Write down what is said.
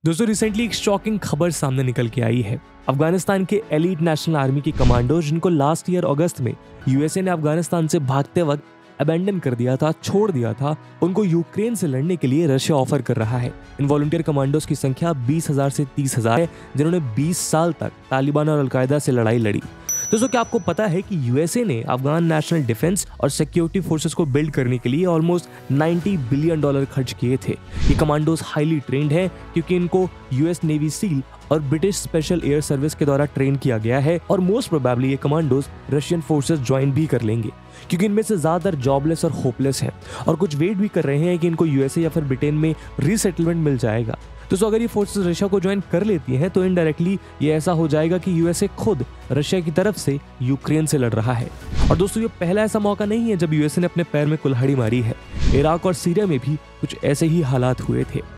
दोस्तों रिसेंटली एक शॉकिंग खबर सामने निकल के आई है। अफगानिस्तान के एलीट नेशनल आर्मी के कमांडो जिनको लास्ट ईयर अगस्त में यूएसए ने अफगानिस्तान से भागते वक्त अबेंडन कर दिया था, छोड़ दिया था, उनको यूक्रेन से लड़ने के लिए रशिया ऑफर कर रहा है। इन वॉलंटियर कमांडोज की संख्या 20,000 से 30,000 है, जिन्होंने 20 साल तक तालिबान और अलकायदा से लड़ाई लड़ी। दोस्तों क्या आपको पता है कि यूएसए ने अफगान नेशनल डिफेंस और सिक्योरिटी फोर्सेस को बिल्ड करने के लिए ऑलमोस्ट $90 बिलियन खर्च किए थे। ये कमांडोज हाईली ट्रेंड हैं क्योंकि इनको यूएस नेवी सील और ब्रिटिश स्पेशल एयर सर्विस के द्वारा ट्रेन किया गया है और मोस्ट प्रोबेबली ये कमांडोज रशियन फोर्सेस ज्वाइन भी कर लेंगे क्योंकि इनमें से ज्यादातर जॉबलेस और होपलेस हैं और कुछ वेट भी कर रहे हैं कि इनको यूएसए या फिर ब्रिटेन में रीसेटलमेंट मिल जाएगा। दोस्तों अगर ये फोर्सेस रशिया को ज्वाइन कर लेती हैं तो इनडायरेक्टली ये ऐसा हो जाएगा कि यूएसए खुद रशिया की तरफ से यूक्रेन से लड़ रहा है। और दोस्तों ये पहला ऐसा मौका नहीं है जब यूएसए ने अपने पैर में कुल्हाड़ी मारी है। इराक और सीरिया में भी कुछ ऐसे ही हालात हुए थे।